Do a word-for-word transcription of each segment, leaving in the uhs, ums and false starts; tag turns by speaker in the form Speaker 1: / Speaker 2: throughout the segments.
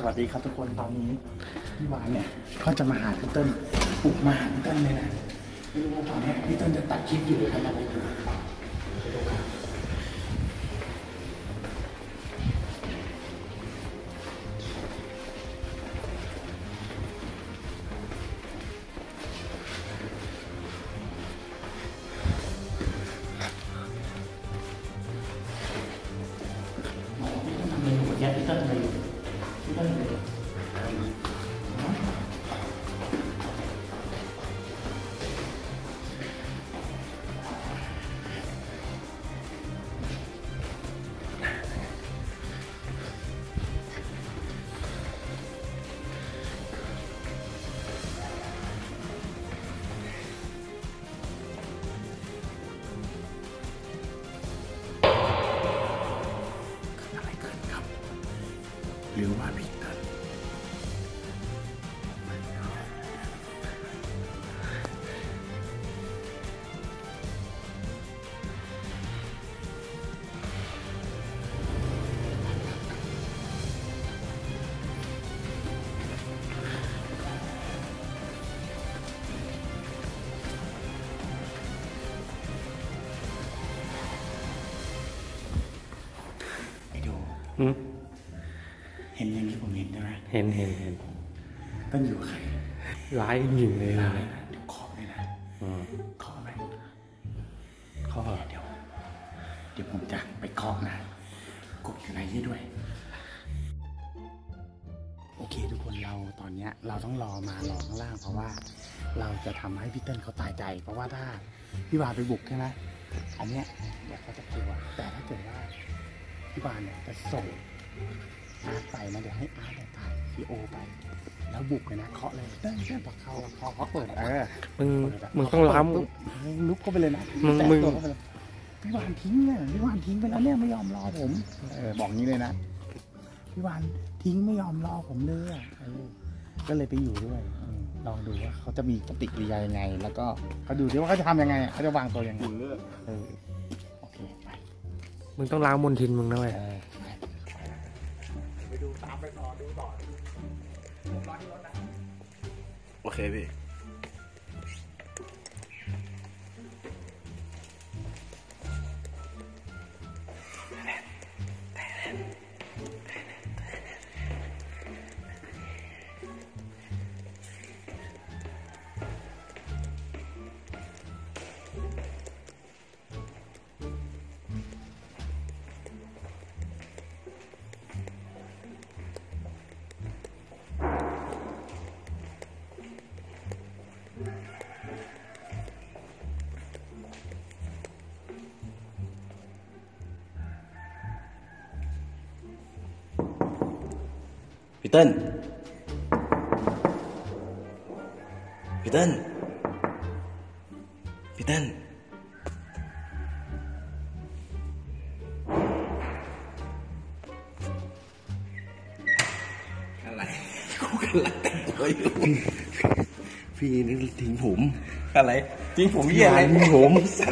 Speaker 1: วัสดีครับทุกคนตอนนี้พี่วานเนี่ยก็จะมาหาพี่เติ้ลปลุกมาหาพี่เติ้ลเลยนะไม่รู้ว่าตอนนี้พี่เติ้ลจะตัดคลิปอยู่หรือทำอะไรอยู่พี่เติ้ลทำอะไรอยู่พี่เติ้ลทำอะไรอยู่หรือว่าพี่เติ้ลไอ้ดูเห็นอย่างที่ผมเห็นใช่ไหม
Speaker 2: เห็นเห็นเห็น
Speaker 1: ต้นอยู่ใคร
Speaker 2: ร้ายจริงเลยนะ
Speaker 1: เดี๋ยวขอเลยนะขอไหม
Speaker 2: ขอ
Speaker 1: เดี๋ยวเดี๋ยวผมจะไปเคาะนะกดอยู่ในนี้ด้วยโอเคทุกคนเราตอนนี้เราต้องรอมารอข้างล่างเพราะว่าเราจะทำให้พี่เติ้ลเขาตายใจเพราะว่าถ้าพี่วานไปบุกใช่ไหมอันเนี้ยเดี๋ยวเขาจะกลัวแต่ถ้าเกิดว่าพี่วานเนี่ยจะส่งอาร์ตไปนะเดี๋ยวให้อาร์ตเนี่ยถ่ายวีดีโอไปแล้วบุกเลยนะเคาะเลยเต้นเต้นพอเข้าพอเขาเปิดเออ
Speaker 2: มึงมึงต้องล้
Speaker 1: ำลุกเข้าไปเลยนะ
Speaker 2: มึงมึง
Speaker 1: พี่วานทิ้งเนี่ยพี่วานทิ้งไปแล้วเนี่ยไม่ยอมรอผมเออบอกงี้เลยนะพี่วานทิ้งไม่ยอมรอผมเลยอ่ะก็เลยไปอยู่ด้วยลองดูว่าเขาจะมีปฏิกิริยายังไงแล้วก็เขาดูดิว่าเขาจะทำยังไงเขาจะวางตัวยังไงเออโอเคไป
Speaker 2: มึงต้องล้างมลทินมึงนะเว้ย
Speaker 1: ไปดูตามไปต่อดูต่อรอที่รถนะ
Speaker 2: โอเคพี่
Speaker 3: พี่เติ้ลพี่เติ้ลพี่เติ้ลอะไรกูกำลังแต่งตัวอยู่พี่นี่ทิ้งผมอะไรทิ้งผมเยี่ยอะไรทิ้งผม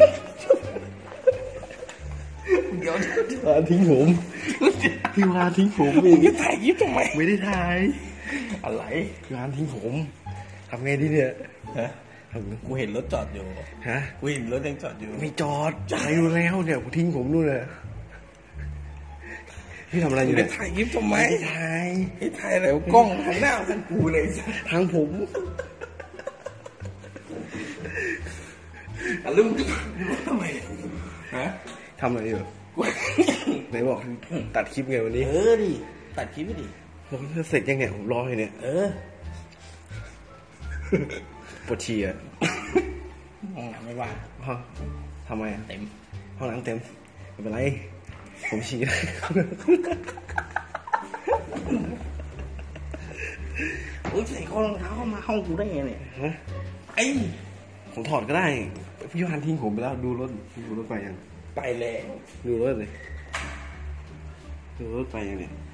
Speaker 3: เดี๋ยวทิ้งผมพี่วานทิ้งผมเองจะถ่ายยิบทำไมไม่ได้ถ่ายอะไรพี่วานทิ้งผมทำไงดีเนี่ยฮะกูเห็นรถจอดอยู่ฮะกูเห็นรถยังจอดอยู่ไม่จอดจ่ายอยู่แล้วเนี่ยกูทิ้งผมนู่นเลยพี่ทำอะไรอยู่เนี่ยถ่ายยิบทำไมไม่ถ่ายไม่ถ่ายแล้วกล้องทางหน้าทางกูเลยทางผมอ่ะลุงทำไมฮะทำอะไรอยู่ไหนบอกตัดคลิปไงวันนี้เออดิตัดคลิปดิผมจะเสร็จยังไงผมรอให้เนี่ยเออปวดฉี่อ่ะห้องน้ำไม่ว่างทำไมเต็มห้องน้ำเต็มไม่เป็นไรผมฉี่ได้โอ้ยใส่ข้อรองเท้าเข้ามาห้องกูได้ไงเนี่ยฮะไอ้ผมถอดก็ได้พี่วานทิ้งผมไปแล้วดูรถดูรถไปยังไปแล้วดูรถเลยดูรถไปยังเนี่ย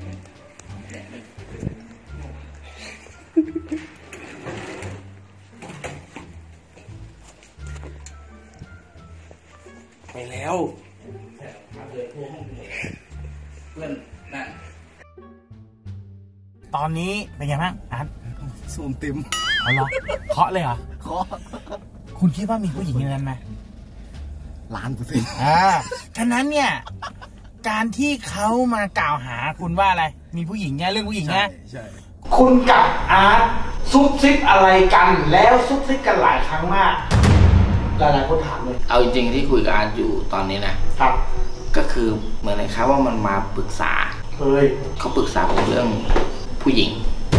Speaker 3: ไปแล้วเพื่อนนั่น
Speaker 1: ตอนนี้เป็นไงบ้างอาร์ต
Speaker 3: สูมเต็ม
Speaker 1: เอาเหรอเคาะเลยเหรอ
Speaker 3: เคาะ
Speaker 1: คุณคิดว่ามีผู้หญิงในนั้นไหม
Speaker 3: ล้านเปอร์เซ็นต์
Speaker 1: อ่าฉะนั้นเนี่ย การที่เขามากล่าวหาคุณว่าอะไร มีผู้หญิงเนี่ยเรื่องผู้หญิง
Speaker 3: ใช่
Speaker 1: เนี่ย
Speaker 3: ใช่
Speaker 1: คุณกับอาร์ตซุบซิบอะไรกันแล้วซุบซิบกันหลายครั้งมากหลายๆคนถามเลย
Speaker 4: เอาจริงๆที่คุยกับอาร์ตอยู่ตอนนี้นะครับ ก็คือเหมือนนะครับว่ามันมาปรึกษา
Speaker 1: เฮ้ย
Speaker 4: เขาปรึกษาผมเรื่องผู้หญิง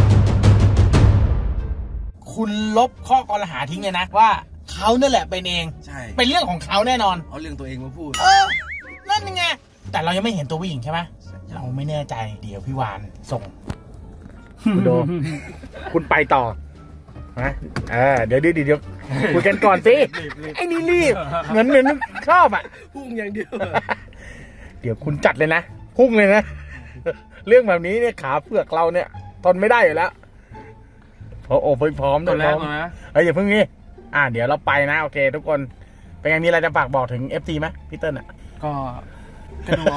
Speaker 1: คุณลบข้อกล่าวหาทิ้งเลยนะว่าเขานั่นแหละเป็นเอง
Speaker 3: ใช่
Speaker 1: เป็นเรื่องของเขาแน่นอน
Speaker 3: เอาเรื่องตัวเองมาพูด
Speaker 1: เออนั่นยังไงแต่เรายังไม่เห็นตัวผู้หญิงใช่ไหมเราไม่แน่ใจเดี๋ยวพี่วานส่ง
Speaker 2: คุณโด คุณไปต่อนะเออเดี๋ยวเดี๋ยวเดี๋ยวคุยกันก่อนสิไอ้นี่รีบเหมือนเหมือนชอบอ่ะ
Speaker 3: พุ่งอย่างเดียว
Speaker 2: เดี๋ยวคุณจัดเลยนะพุ่งเลยนะ เรื่องแบบนี้เนี่ยขาเผือกเราเนี่ยทนไม่ได้อยู่แล้วพอโอ้ไปพร้อมด้วยพร้อมเอ้ยอย่าเพิ่งนี้อ่าเดี๋ยวเราไปนะโอเค ทุกคนเป็นไงมีอะไรจะฝากบอกถึง เอฟ ซี ไหมพี่เติ้ลอ่ะ
Speaker 1: ก็ก็ดู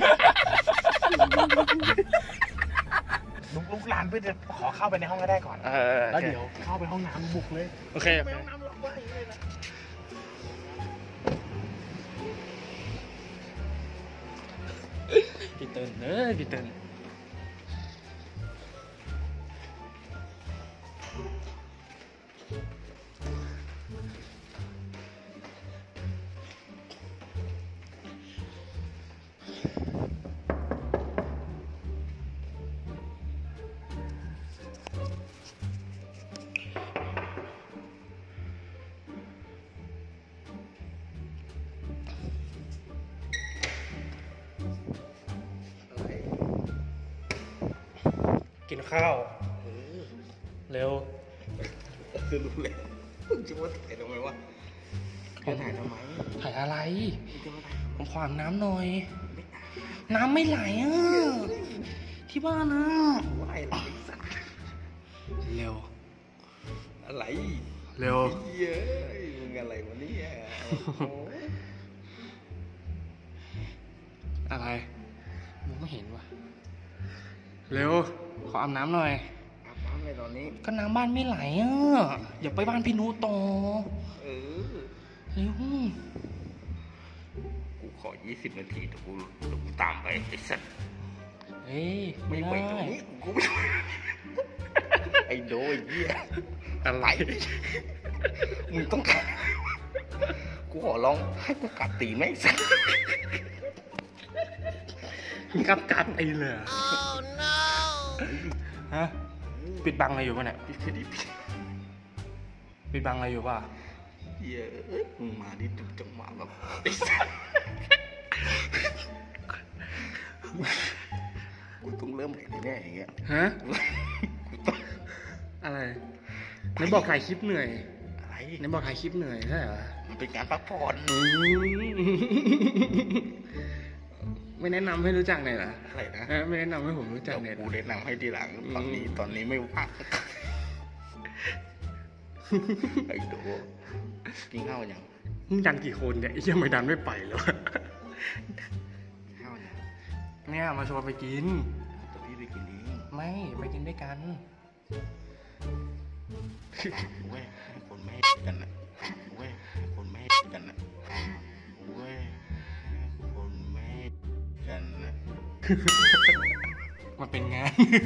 Speaker 1: ลุกลุกลานเพื่อจะขอเข้าไปในห้องก็ได้ก่อน
Speaker 2: เออ
Speaker 1: แล้วเดี๋ยวเข้าไปห้องน้ำบุกเลย
Speaker 2: โอเค
Speaker 1: ไปห้องน้ำล็อกไว้เลยนะ
Speaker 2: พี่เติ้ลเออพี่เติ้ล กินข้าวเร็ว
Speaker 3: คือรู้เลยมึงจะว่าถ่ายทำไมวะจะถ่ายทำไม
Speaker 2: ถ่ายอะไร
Speaker 3: มึงจะมาถ่าย
Speaker 2: ผมขออาบน้ำหน่อย น้ำไม่ไหลอ่ะ ที่บ้านนะ
Speaker 3: ไหวอะไรสัก
Speaker 2: เร็ว
Speaker 3: อะไร
Speaker 2: เร็ว
Speaker 3: เย้ยมึงอะไรวะเนี่ย
Speaker 2: อะไรมึงไม่เห็นวะเร็ว ขออาบน้ำหน่อย
Speaker 3: อาบน้ำเลยตอนนี้
Speaker 2: ก็น้ำบ้านไม่ไหลอ่ะ อย่าไปบ้านพี่นุต่อ
Speaker 3: เออ
Speaker 2: เร็ว
Speaker 3: กูขอยี่สิบนาทีเดี๋ยวกูเดี๋ยวกูตามไปไอ้สัส
Speaker 2: เฮ้ย ไม่
Speaker 3: ไม่
Speaker 2: ได้
Speaker 3: ไหวตรงนี้กูไม่ไหวไอ้โดยเหี้ย
Speaker 2: อะไร
Speaker 3: มึงต้องการกูขอร้องให้กูกัดตีนไหมสัส
Speaker 2: กัดกัดไอ้เลยเหรอฮะ ปิดบังอะไรอยู่ป่ะเนี่ย
Speaker 3: พี่คดีพี่
Speaker 2: ปิดบังอะไรอยู่ป่ะ
Speaker 3: เหี้ยเอ้ยมึงมาดิจุกจังหวะแบบไอ้สัสกูต้องเริ่มใหม่แน่ๆอย่างเงี้ย
Speaker 2: ฮะ
Speaker 3: กูต้อง
Speaker 2: อะไรไหนบอกถ่ายคลิปเหนื่อย
Speaker 3: อะไร
Speaker 2: ไหนบอกถ่ายคลิปเหนื่อยใช่เหรอ
Speaker 3: มันเป็นการพักผ่อน
Speaker 2: อืมไม่แนะนำให้รู้จักเลยเหรอ
Speaker 3: อะไรนะ
Speaker 2: เออไม่แนะนำให้ผมรู้จั
Speaker 3: เดี๋
Speaker 2: ก
Speaker 3: ยว
Speaker 2: เลยเหร
Speaker 3: กู
Speaker 2: อ
Speaker 3: แนะนำให้ทีหลังตอนนี้ตอนนี้ไม่ว่างไอ้โดกินข้าวยัง
Speaker 2: มึงดันกี่คนเนี่ยไอ้เหี้ยังไม่ดันไม่ไปเลยวะ
Speaker 3: ข้าวยัง
Speaker 2: เนี่ยมาชวนไปกิน
Speaker 3: แต่พี่ไปกินเอง
Speaker 2: ไม่ไปกินด้วยกัน
Speaker 3: เว้ยให้คนไม่ให้กันนะเว้ยให้คนไม่ให้กันนะเว้ยให้คนไม่ให้กันนะ
Speaker 2: มันเป็นงาน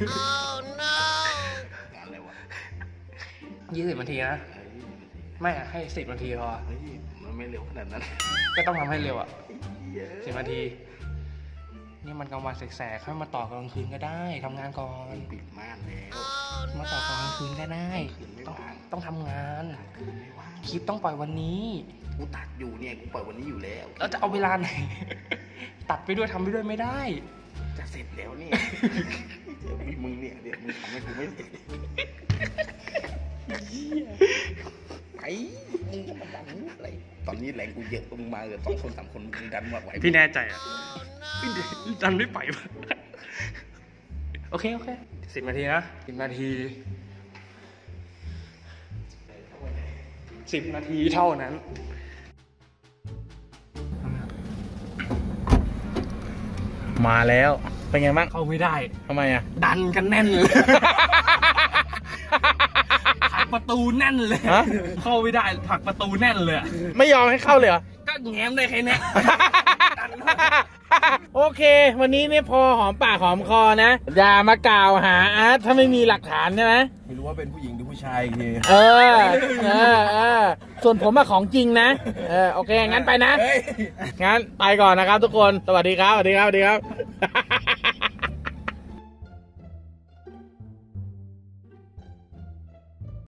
Speaker 3: งานอะไรวะ
Speaker 2: ยี่สิบนาทีนะ
Speaker 3: เฮ้ย
Speaker 2: ไม่อะให้สิบนาทีพอ
Speaker 3: เฮ้ยมันไม่เร็วขนาดนั้น
Speaker 2: ก็ต้องทำให้เร็วอ่ะ
Speaker 3: เย้
Speaker 2: สิบนาที นี่มันกลางวันแสกๆค่อยมาต่อกลางคืนก็ได้ทำงานก่อน
Speaker 3: ปิดม่านแล้ว
Speaker 2: มาต่อกลางคืนก็ได้
Speaker 3: คืนไม่
Speaker 2: ต้อง
Speaker 3: ว่าง
Speaker 2: ต้องทำงาน
Speaker 3: คืนไม่ว่าง
Speaker 2: คลิปต้องปล่อยวันนี้
Speaker 3: กูตัดอยู่เนี่ยกูปล่อยวันนี้อยู่แล้ว
Speaker 2: แล้วจะเอาเวลาไหน ตัดไปด้วยทำไปด้วยไม่ได้
Speaker 3: จะเสร็จแล้วเนี่ยเดี๋ยวมีมึงเนี่ยเดี๋ยวมึงทำให้กูไม่เสร็จไปมึงจะมาดันอะไรตอนนี้แรงกูเยอะมึงมาเกือบสองคนสามคนมึงดันมาไหว
Speaker 2: พี่แน่ใจอ่ะดันไม่ไปปะโอเค โอเคสิบนาทีนะสิบนาทีสิบนาทีเท่านั้น มาแล้วเป็นไงบ้าง
Speaker 3: เข้าไม่ได้
Speaker 2: ทำไมอ่ะ
Speaker 3: ดันกันแน่นเลยผลักประตูแน่นเลย
Speaker 2: ฮะ
Speaker 3: เข้าไม่ได้ผลักประตูแน่นเลย
Speaker 2: ไม่ยอมให้เข้าเลยเหรอ
Speaker 3: ก็แง้มได้แค่นี้
Speaker 2: โอเค วันนี้เนี่ยพอหอมปากหอมคอนะ อย่ามากล่าวหาอาร์ตถ้าไม่มีหลักฐานใช่ไหม
Speaker 3: ไม่รู้ว่าเป็นผู้หญิงหรือผู้ชายอีกที
Speaker 2: เออ เออ เออ ส่วนผมอะของจริงนะ เออ โอเค งั้นไปนะ งั้นไปก่อนนะครับทุกคน สวัสดีครับ สวัสดีครับ สวัสดีครับ